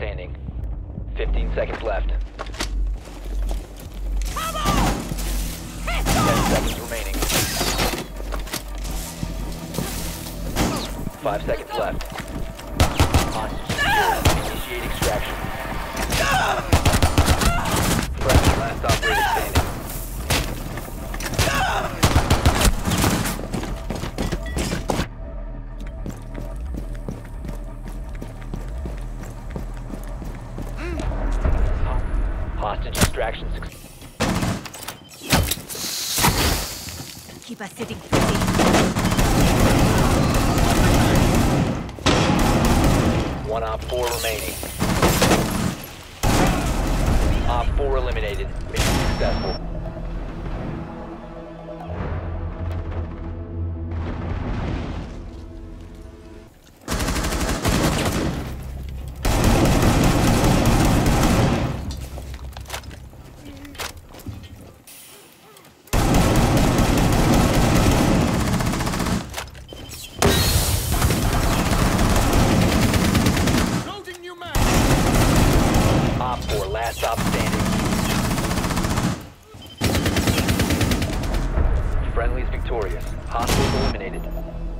standing. 15 seconds left. 10 seconds remaining. 5 seconds left. Hostage secured. Initiate extraction. Friendly last operator standing. Hostage extraction success. Keep us sitting pretty. One Op 4 remaining. Op 4 eliminated. Mission successful. Op 4, last stop standing. Friendly's victorious. Hostiles eliminated.